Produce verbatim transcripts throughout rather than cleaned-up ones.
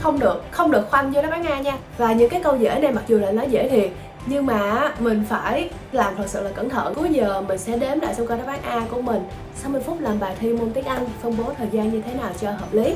không được không được khoanh vô đáp án A nha. Và những cái câu dễ này mặc dù là nó dễ thiệt, nhưng mà mình phải làm thật sự là cẩn thận. Cuối giờ mình sẽ đếm lại xong coi đáp án A của mình. sáu mươi phút làm bài thi môn tiếng Anh, phân bố thời gian như thế nào cho hợp lý.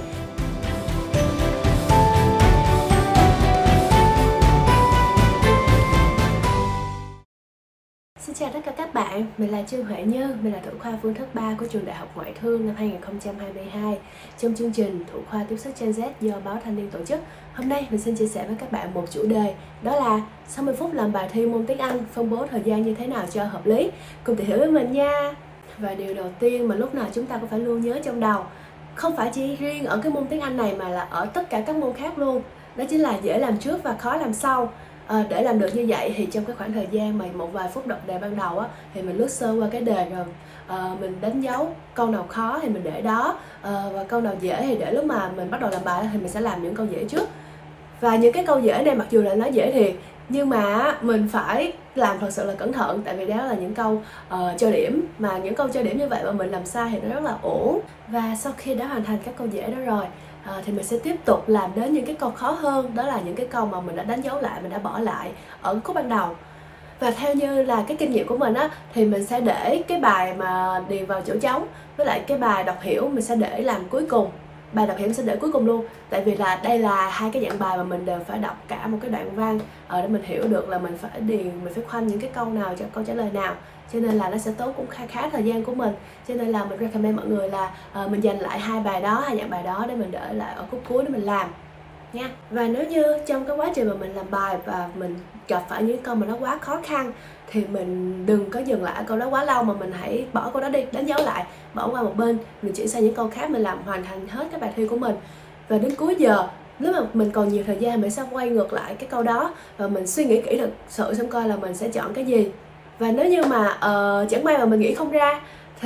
Xin chào tất cả các bạn, mình là Trương Huệ Như, mình là thủ khoa phương thức ba của trường Đại học Ngoại thương năm hai nghìn không trăm hai mươi hai. Trong chương trình thủ khoa tiếp sức Gen Z do báo Thanh niên tổ chức, hôm nay mình xin chia sẻ với các bạn một chủ đề, đó là sáu mươi phút làm bài thi môn tiếng Anh, phân bố thời gian như thế nào cho hợp lý. Cùng tìm hiểu với mình nha. Và điều đầu tiên mà lúc nào chúng ta cũng phải luôn nhớ trong đầu, không phải chỉ riêng ở cái môn tiếng Anh này mà là ở tất cả các môn khác luôn, đó chính là dễ làm trước và khó làm sau. À, để làm được như vậy thì trong cái khoảng thời gian mà một vài phút đọc đề ban đầu á, thì mình lướt sơ qua cái đề rồi à, mình đánh dấu câu nào khó thì mình để đó, à, và câu nào dễ thì để lúc mà mình bắt đầu làm bài thì mình sẽ làm những câu dễ trước. Và những cái câu dễ này mặc dù là nó dễ thiệt, nhưng mà mình phải làm thật sự là cẩn thận, tại vì đó là những câu uh, cho điểm, mà những câu cho điểm như vậy mà mình làm sai thì nó rất là ổn. Và sau khi đã hoàn thành các câu dễ đó rồi, À, thì mình sẽ tiếp tục làm đến những cái câu khó hơn, đó là những cái câu mà mình đã đánh dấu lại, mình đã bỏ lại ở khúc ban đầu. Và theo như là cái kinh nghiệm của mình á, thì mình sẽ để cái bài mà điền vào chỗ trống với lại cái bài đọc hiểu mình sẽ để làm cuối cùng. Bài đọc hiểu mình sẽ để cuối cùng luôn, tại vì là đây là hai cái dạng bài mà mình đều phải đọc cả một cái đoạn văn ở để mình hiểu được là mình phải điền, mình phải khoanh những cái câu nào cho câu trả lời nào, cho nên là nó sẽ tốn cũng khá khá thời gian của mình. Cho nên là mình recommend mọi người là uh, mình dành lại hai bài đó, hai dạng bài đó để mình để lại ở khúc cuối để mình làm nha. Và nếu như trong cái quá trình mà mình làm bài và mình gặp phải những câu mà nó quá khó khăn thì mình đừng có dừng lại câu đó quá lâu, mà mình hãy bỏ câu đó đi, đánh dấu lại, bỏ qua một bên, mình chuyển sang những câu khác, mình làm hoàn thành hết cái bài thi của mình. Và đến cuối giờ, nếu mà mình còn nhiều thời gian, mình sẽ quay ngược lại cái câu đó và mình suy nghĩ kỹ thực sự xem coi là mình sẽ chọn cái gì. Và nếu như mà uh, chẳng may mà mình nghĩ không ra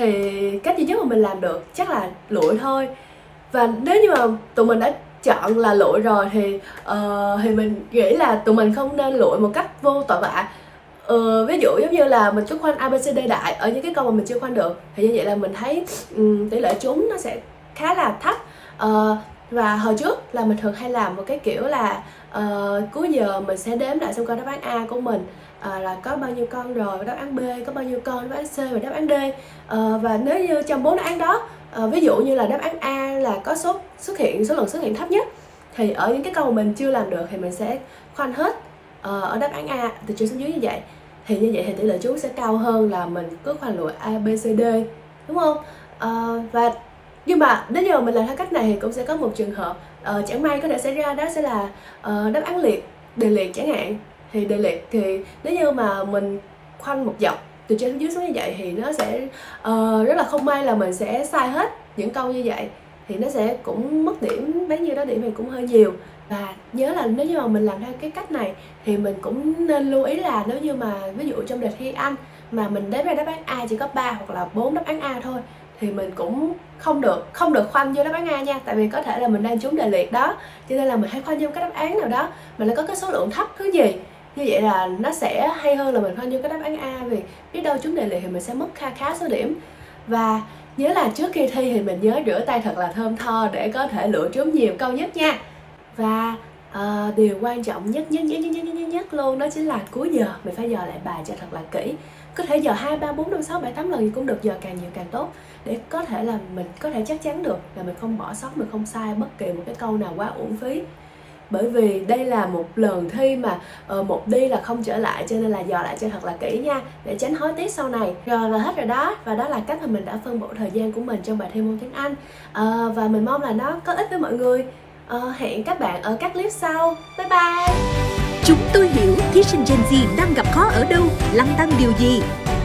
thì cách duy nhất mà mình làm được chắc là lụi thôi. Và nếu như mà tụi mình đã chọn là lụi rồi thì uh, thì mình nghĩ là tụi mình không nên lụi một cách vô tội vạ. Uh, ví dụ giống như là mình cứ khoanh a bê xê đê đại ở những cái câu mà mình chưa khoanh được, thì như vậy là mình thấy um, tỷ lệ trúng nó sẽ khá là thấp. Uh, và hồi trước là mình thường hay làm một cái kiểu là uh, cuối giờ mình sẽ đếm lại xem coi đáp án A của mình À, là có bao nhiêu con rồi, đáp án B có bao nhiêu con, đáp án C và đáp án D. à, Và nếu như trong bốn đáp án đó, à, ví dụ như là đáp án A là có số xuất hiện số lần xuất hiện thấp nhất, thì ở những cái câu mà mình chưa làm được thì mình sẽ khoanh hết à, ở đáp án A từ trên xuống dưới như vậy. Thì như vậy thì tỷ lệ trúng sẽ cao hơn là mình cứ khoanh lụi A, B, C, D, đúng không? à, Và nhưng mà nếu như mà mình làm theo cách này thì cũng sẽ có một trường hợp à, chẳng may có thể xảy ra, đó sẽ là à, đáp án liệt, đề liệt chẳng hạn. Thì đề liệt thì nếu như mà mình khoanh một dọc từ trên xuống dưới xuống như vậy thì nó sẽ uh, rất là không may là mình sẽ sai hết những câu như vậy, thì nó sẽ cũng mất điểm, bấy nhiêu đó điểm thì cũng hơi nhiều. Và nhớ là nếu như mà mình làm theo cái cách này thì mình cũng nên lưu ý là nếu như mà ví dụ trong đề thi Anh mà mình đếm ra đáp án A chỉ có ba hoặc là bốn đáp án A thôi thì mình cũng không được không được khoanh vô đáp án A nha, tại vì có thể là mình đang trúng đề liệt đó, cho nên là mình hãy khoanh vô cái đáp án nào đó mà nó có cái số lượng thấp thứ gì. Như vậy là nó sẽ hay hơn là mình khoanh vô cái đáp án A, vì biết đâu trúng đề liệt thì mình sẽ mất khá khá số điểm. Và nhớ là trước khi thi thì mình nhớ rửa tay thật là thơm tho để có thể lựa trúng nhiều câu nhất nha. Và uh, điều quan trọng nhất nhất, nhất nhất nhất nhất nhất luôn đó chính là cuối giờ mình phải dò lại bài cho thật là kỹ. Có thể dò hai, ba, bốn, năm, sáu, bảy, tám lần thì cũng được, dò càng nhiều càng tốt, để có thể là mình có thể chắc chắn được là mình không bỏ sót, mình không sai bất kỳ một cái câu nào quá uổng phí. Bởi vì đây là một lần thi mà uh, một đi là không trở lại, cho nên là dò lại cho thật là kỹ nha, để tránh hối tiếc sau này. Rồi là hết rồi đó, và đó là cách mà mình đã phân bổ thời gian của mình trong bài thi môn tiếng Anh. uh, Và mình mong là nó có ích với mọi người. uh, Hẹn các bạn ở các clip sau. Bye bye. Chúng tôi hiểu thí sinh Gen Z đang gặp khó ở đâu, lăn tăn điều gì.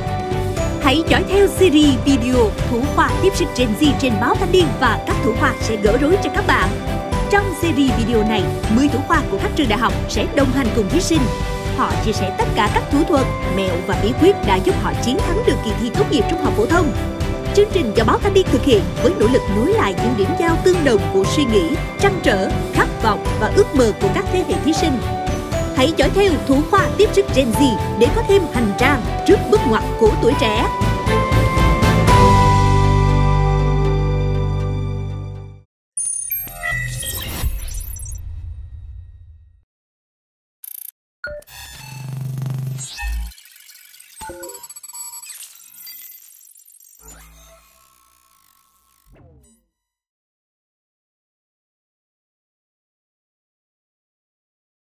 Hãy dõi theo series video thủ khoa tiếp sức Gen Z trên báo Thanh niên và các thủ khoa sẽ gỡ rối cho các bạn. Trong series video này, mười thủ khoa của các trường đại học sẽ đồng hành cùng thí sinh. Họ chia sẻ tất cả các thủ thuật, mẹo và bí quyết đã giúp họ chiến thắng được kỳ thi tốt nghiệp trung học phổ thông. Chương trình do báo Thanh niên thực hiện với nỗ lực nối lại những điểm giao tương đồng của suy nghĩ, trăn trở, khát vọng và ước mơ của các thế hệ thí sinh. Hãy dõi theo thủ khoa tiếp sức Gen Z để có thêm hành trang trước bước ngoặt của tuổi trẻ.